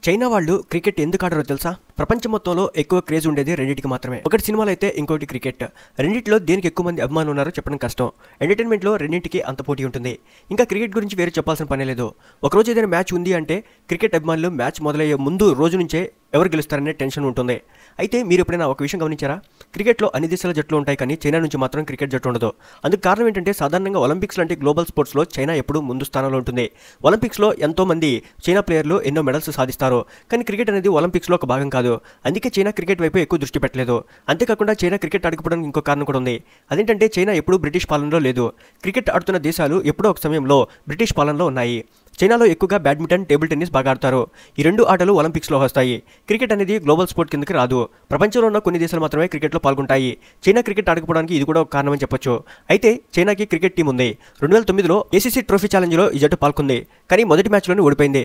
China వాళ్ళు cricket ఎందుకు ఆడరో తెలుసా? ప్రపంచం మొత్తంలో ఎక్కువ క్రేజ్ ఉండేది రెండింటికి మాత్రమే. ఒకటి సినిమాలు అయితే ఇంకోటి క్రికెట్. రెండింటిలో దేనికి ఎక్కువ మంది అభిమానులు ఉన్నారో చెప్పడం కష్టం. ఎంటర్టైన్మెంట్లో రెండింటికి అంత పోటీ ఉంటుంది. ఇంకా క్రికెట్ గురించి వేరే చెప్పాల్సిన పనే లేదు. ఒకరోజు ఏదైనా మ్యాచ్ ఉంది అంటే క్రికెట్ అభిమానులు మ్యాచ్ మొదలయ్యే ముందు రోజు నుంచే ఎవరు గెలుస్తారనే టెన్షన్ ఉంటుంది. అయితే మీరు ఎప్పుడైనా ఒక విషయం గమనించారా? క్రికెట్లో అన్ని దేశాల జట్లు ఉంటాయి, కానీ చైనా నుంచి మాత్రం క్రికెట్ జట్టు ఉండదు. అందుకు కారణం ఏంటంటే సాధారణంగా ఒలింపిక్స్ లాంటి గ్లోబల్ స్పోర్ట్స్లో చైనా ఎప్పుడూ ముందు స్థానంలో ఉంటుంది. ఒలింపిక్స్లో ఎంతోమంది చైనా ప్లేయర్లు ఎన్నో మెడల్స్ సాధిస్తారు, కానీ క్రికెట్ అనేది ఒలింపిక్స్లో ఒక భాగం కాదు. అందుకే చైనా క్రికెట్ వైపు ఎక్కువ దృష్టి పెట్టలేదు. అంతేకాకుండా చైనా క్రికెట్ ఆడకపోవడానికి ఇంకో కారణం కూడా ఉంది. అదేంటంటే చైనా ఎప్పుడూ బ్రిటిష్ పాలనలో లేదు. క్రికెట్ ఆడుతున్న దేశాలు ఎప్పుడో ఒక సమయంలో బ్రిటిష్ పాలనలో ఉన్నాయి. చైనాలో ఎక్కువగా బ్యాడ్మింటన్, టేబుల్ టెన్నిస్ బాగా ఆడతారు. ఈ రెండు ఆటలు ఒలింపిక్స్లో వస్తాయి. క్రికెట్ అనేది గ్లోబల్ స్పోర్ట్ కిందకి రాదు. ప్రపంచంలో ఉన్న కొన్ని దేశాలు మాత్రమే క్రికెట్లో పాల్గొంటాయి. చైనా క్రికెట్ ఆడకపోవడానికి ఇది కూడా ఒక కారణమని చెప్పొచ్చు. అయితే చైనాకి క్రికెట్ టీం ఉంది. 2009లో ఏసీసీ ట్రోఫీ ఛాలెంజ్లో ఈ జట్టు పాల్గొంది, కానీ మొదటి మ్యాచ్లోనే ఓడిపోయింది.